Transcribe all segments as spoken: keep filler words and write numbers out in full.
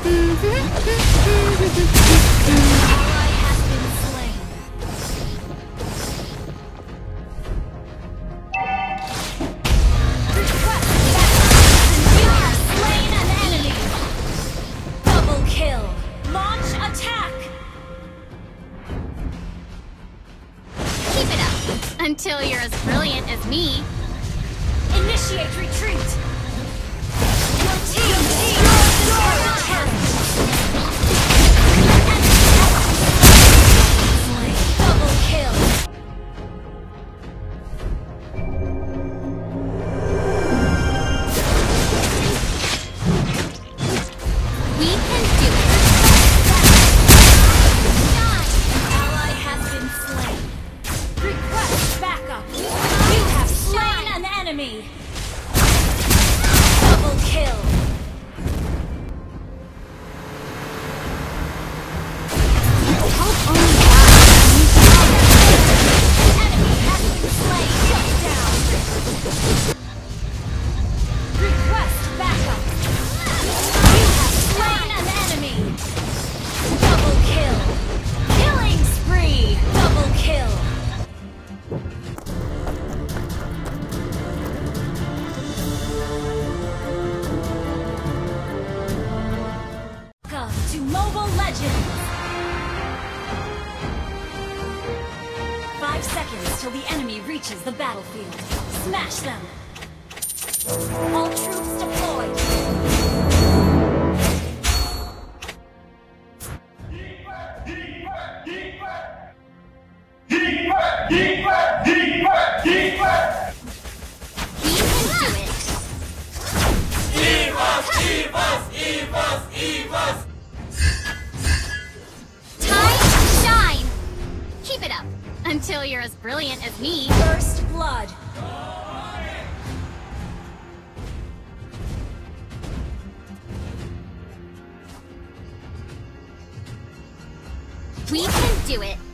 Until you're as brilliant as me. Initiate retreat! Your team destroyed the challenge! Double kill! We can do it! Ally has been slain. Request backup! You have slain an enemy! Double kill! Help only God. An enemy has been slain! Shut down! Request backup! You have slain an enemy! Double kill! Killing spree! Double kill! Welcome to Mobile Legends! Five seconds till the enemy reaches the battlefield. Smash them! All troops deployed! Time to shine! Keep it up until you're as brilliant as me. First blood! We can do it.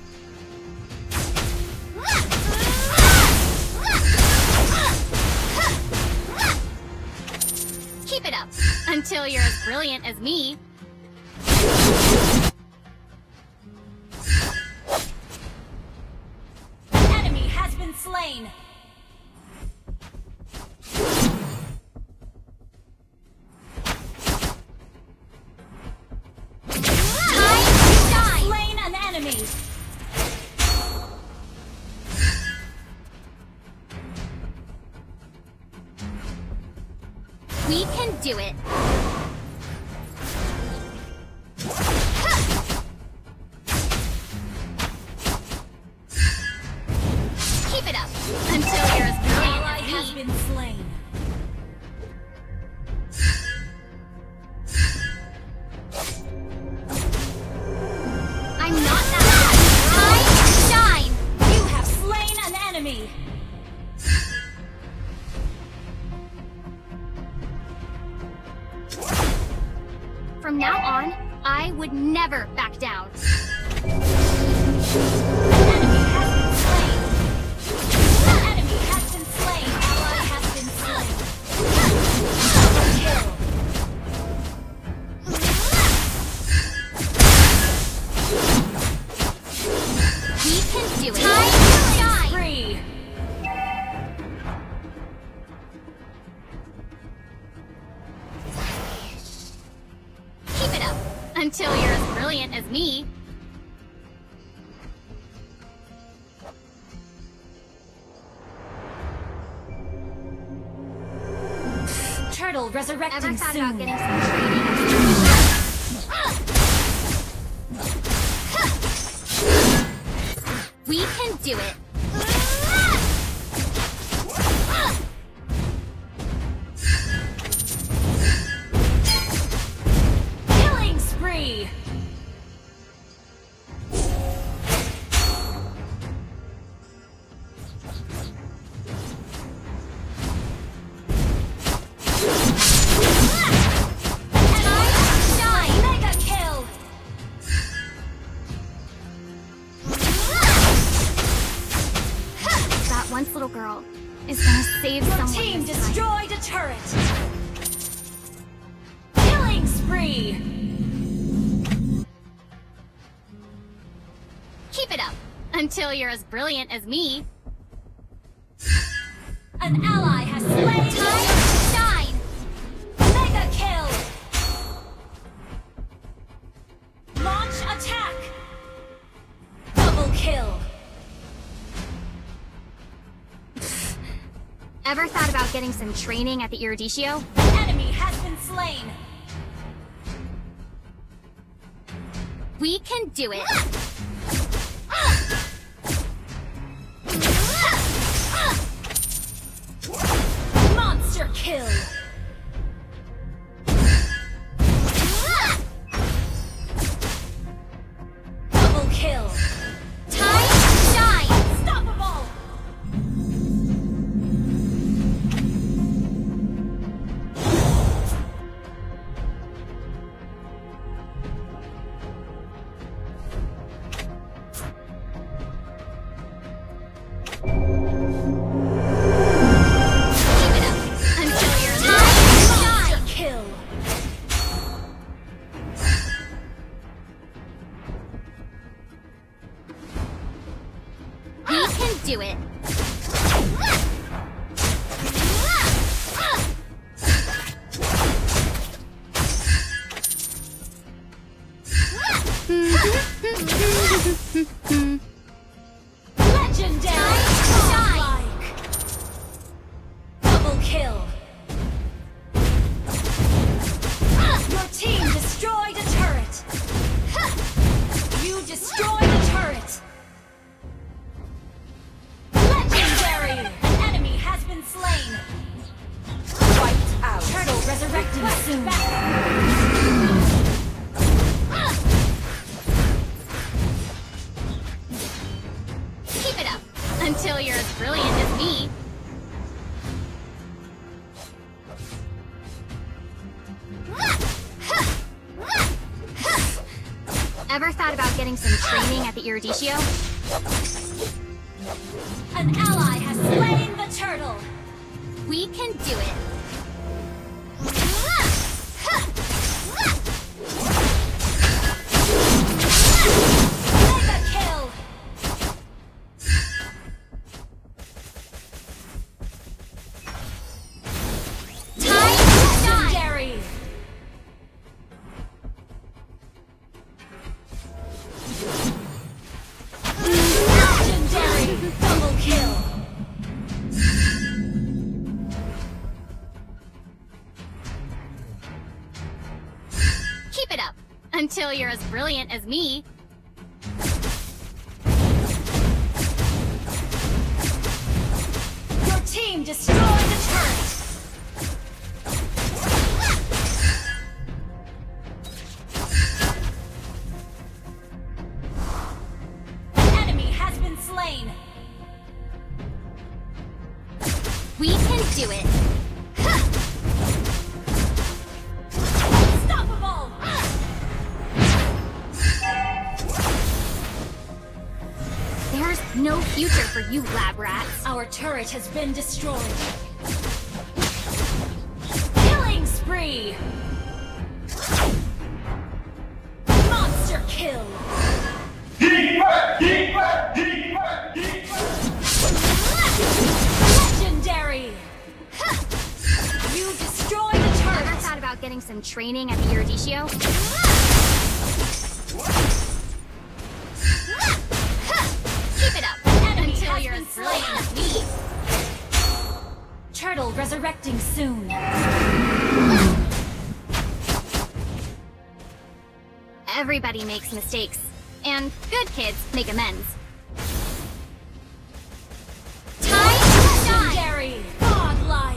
Keep it up until you're as brilliant as me. An enemy has been slain! Time to shine! Slain an enemy! We can do it. Keep it up until you're as brilliant Ally as has me. been slain. I'm not that bad. Time to shine! You have slain an enemy! From now on, I would never back down. An enemy has been slain! An enemy has been slain! Ally has been slain! Double kill! We can do it. Time to shine! Free! Keep it up until you're as brilliant as me. Turtle resurrecting Ever thought soon. about getting some training? We can do it. Killing spree! Shine! Mega kill! Until you're as brilliant as me. An ally has slain. Time to shine! Mega kill! Launch attack! Double kill! Ever thought about getting some training at the Eruditio? An enemy has been slain! We can do it! Monster kill! Double kill! Time to shine! Unstoppable! Keep it up until you're time to Monster shine! kill! We can do it! Legendary! Shine! Godlike! Double kill! Your team destroyed a turret! You destroyed a turret! Legendary! An enemy has been slain! Wiped out! Turtle resurrecting soon! Keep it up until you're as brilliant as me. Ever thought about getting some training at the Eruditio? An ally has slain the turtle! We can do it! Mega kill! Time to shine! Legendary! Legendary! Double kill! Keep it up until you're as brilliant as me. Your team destroyed the turret! An enemy has been slain! We can do it! Unstoppable! There's no future for you, lab rats. Our turret has been destroyed. Killing spree! Monster kill! Legendary! You destroyed the Ever turret! thought about getting some training at the Eruditio? Keep it up Enemy until has you're been as brilliant slain. as me. Turtle resurrecting soon. Everybody makes mistakes, and good kids make amends. Time to shine! Legendary! Godlike!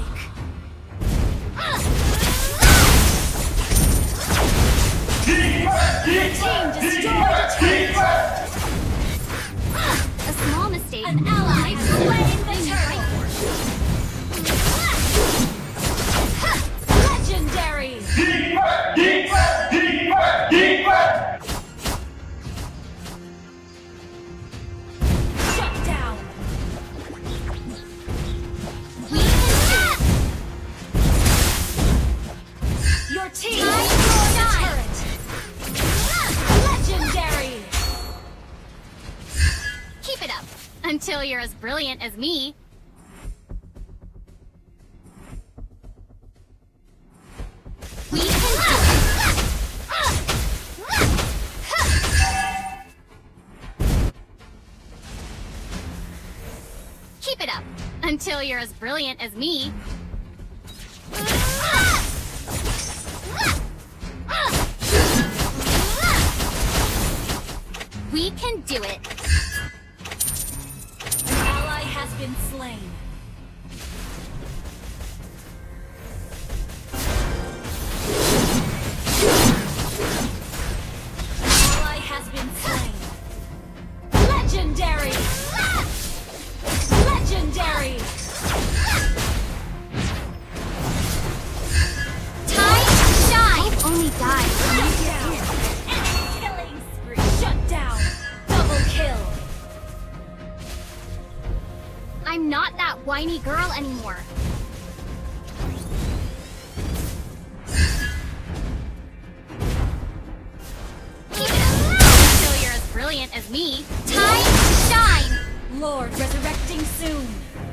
Your team destroyed a turret! A small mistake. An ally has slain the turtle! Legendary! Until you're as brilliant as me. We can do it. Keep it up. Until you're as brilliant as me. We can do it. An ally has been slain. An ally has been slain. Legendary! Legendary! Time to shine! I've only died. Enemy killing spree. Shut down. Double kill. I'm not that whiny girl anymore. Keep it up. Until you're as brilliant as me. Time to shine! Lord resurrecting soon.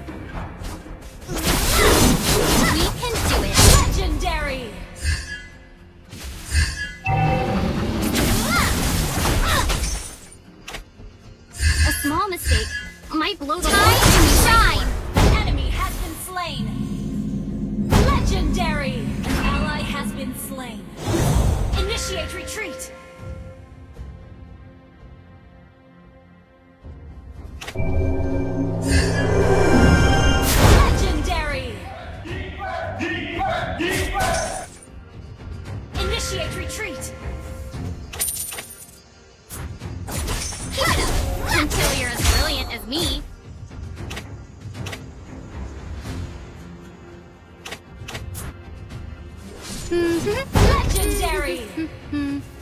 We can do it. Legendary! A small mistake might blow the time to shine! An enemy has been slain. Legendary! An ally has been slain. Initiate retreat. Legendary! Initiate retreat. Keep it up. Until you're as brilliant as me. Legendary!